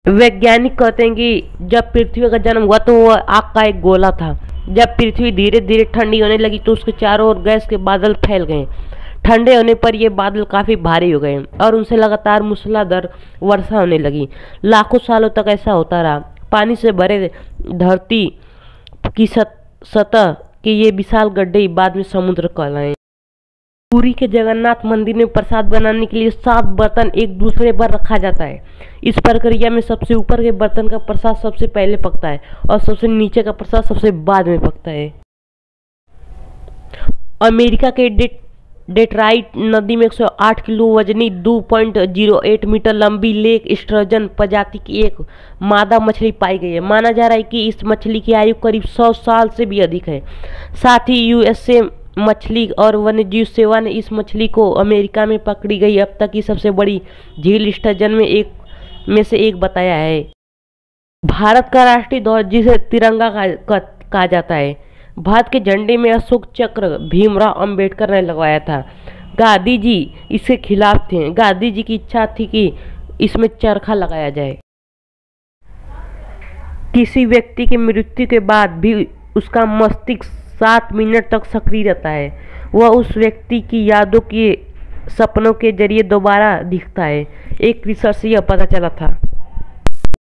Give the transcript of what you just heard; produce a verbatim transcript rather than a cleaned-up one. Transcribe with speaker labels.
Speaker 1: वैज्ञानिक कहते हैं कि जब पृथ्वी का जन्म हुआ तो वह आग का एक गोला था। जब पृथ्वी धीरे धीरे ठंडी होने लगी तो उसके चारों ओर गैस के बादल फैल गए। ठंडे होने पर ये बादल काफ़ी भारी हो गए और उनसे लगातार मूसलाधार वर्षा होने लगी। लाखों सालों तक ऐसा होता रहा। पानी से भरे धरती की सतह के ये विशाल गड्ढे बाद में समुद्र कहलाए। पुरी के जगन्नाथ मंदिर में प्रसाद बनाने के लिए सात बर्तन एक दूसरे पर रखा जाता है। इस प्रक्रिया में सबसे ऊपर के बर्तन का प्रसाद सबसे पहले पकता है और सबसे नीचे का प्रसाद सबसे बाद में पकता है। अमेरिका के डेट डेट्राइट नदी में एक सौ आठ किलो वजनी दो पॉइंट शून्य आठ मीटर लंबी लेक स्टर्जन प्रजाति की एक मादा मछली पाई गई है। माना जा रहा है कि इस मछली की आयु करीब सौ साल से भी अधिक है। साथ ही यूएसए मछली और वन्यजीव सेवा ने इस मछली को अमेरिका में पकड़ी गई अब तक की सबसे बड़ी झील स्टर्जन में एक में से एक बताया है। भारत का राष्ट्रीय ध्वज जिसे तिरंगा कहा जाता है। भारत के झंडे में अशोक चक्र भीमराव अंबेडकर ने लगवाया था। गांधी जी इसके खिलाफ थे। गांधी जी की इच्छा थी कि इसमें चरखा लगाया जाए। किसी व्यक्ति की मृत्यु के बाद भी उसका मस्तिष्क सात मिनट तक सक्रिय रहता है। वह उस व्यक्ति की यादों के सपनों के जरिए दोबारा दिखता है। एक रिसर्च से यह पता चला था।